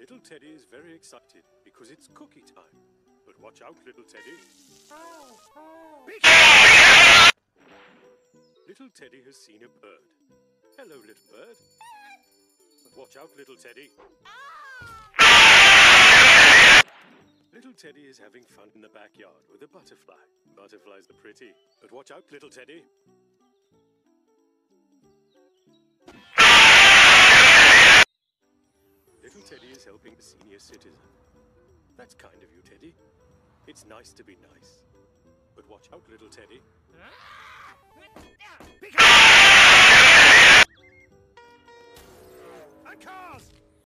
Little Teddy is very excited because it's cookie time. But watch out, little Teddy. Little Teddy has seen a bird. Hello, little bird. Watch out, little Teddy. Little Teddy is having fun in the backyard with a butterfly. Butterflies are pretty, but watch out, little Teddy. Little Teddy is helping the senior citizen. That's kind of you, Teddy. It's nice to be nice. But watch out, little Teddy. A cars!